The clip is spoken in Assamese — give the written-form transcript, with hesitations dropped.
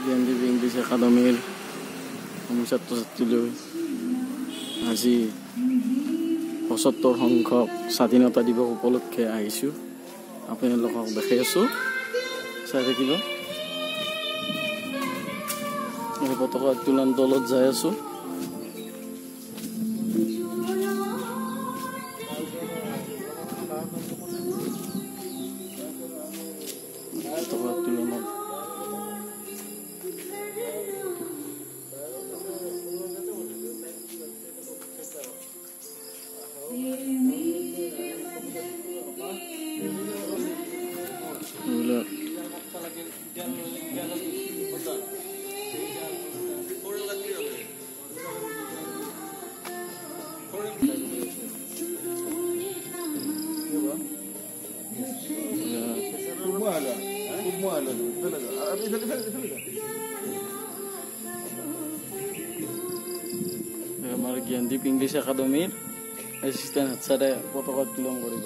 জ্ঞানদীপ ইংলিছ একাডেমীৰ ছাত্ৰ ছাত্ৰীলৈ আজি ৭৫ সংখ্যক স্বাধীনতা দিৱস উপলক্ষে আহিছোঁ। আপোনালোকক দেখাই আছোঁ, চাই থাকিব। মই পতাকা উত্তোলন দলত যাই আছোঁ। পতাকা উত্তোলনত আমাৰ জ্ঞানদীপ ইংলিছ একাডেমীৰ এছিষ্টেণ্ট হেড ছাৰে পতাকা উত্তোলন কৰিব।